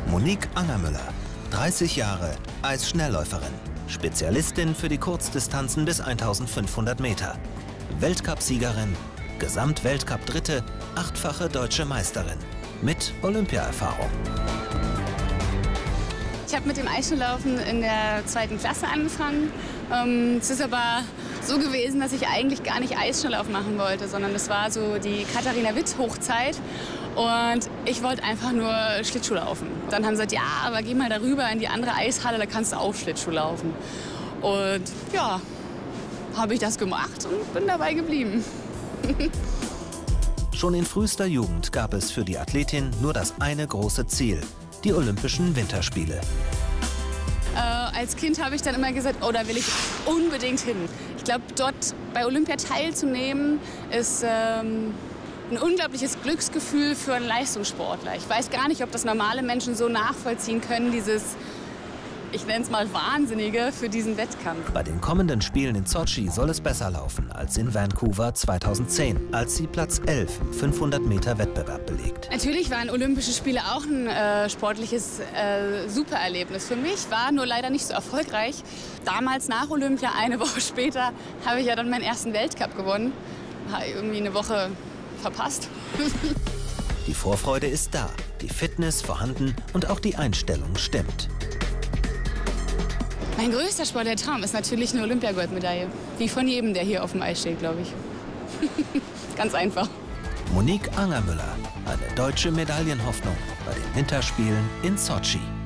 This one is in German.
Monique Angermüller, 30 Jahre, Eisschnellläuferin, Spezialistin für die Kurzdistanzen bis 1500 Meter, Weltcupsiegerin, Gesamtweltcup-Dritte, 8-fache deutsche Meisterin mit Olympiaerfahrung. Ich habe mit dem Eisschnelllaufen in der 2. Klasse angefangen. Es ist aber so gewesen, dass ich eigentlich gar nicht Eisschnelllauf machen wollte, sondern es war so die Katharina-Witt-Hochzeit. Und ich wollte einfach nur Schlittschuh laufen. Dann haben sie gesagt, ja, aber geh mal darüber in die andere Eishalle, da kannst du auch Schlittschuh laufen. Und ja, habe ich das gemacht und bin dabei geblieben. Schon in frühester Jugend gab es für die Athletin nur das eine große Ziel: die Olympischen Winterspiele. Als Kind habe ich dann immer gesagt, oh, da will ich unbedingt hin. Ich glaube, dort bei Olympia teilzunehmen, ist ein unglaubliches Glücksgefühl für einen Leistungssportler. Ich weiß gar nicht, ob das normale Menschen so nachvollziehen können, dieses, ich nenne es mal Wahnsinnige für diesen Wettkampf. Bei den kommenden Spielen in Sotschi soll es besser laufen als in Vancouver 2010, als sie Platz 11 im 500 Meter Wettbewerb belegt. Natürlich waren Olympische Spiele auch ein sportliches Supererlebnis für mich, war nur leider nicht so erfolgreich. Damals nach Olympia, eine Woche später, habe ich ja dann meinen ersten Weltcup gewonnen. Habe irgendwie eine Woche verpasst. Die Vorfreude ist da, die Fitness vorhanden und auch die Einstellung stimmt. Mein größter sportlicher Traum ist natürlich eine Olympiagoldmedaille. Wie von jedem, der hier auf dem Eis steht, glaube ich. Ganz einfach. Monique Angermüller, eine deutsche Medaillenhoffnung bei den Winterspielen in Sotschi.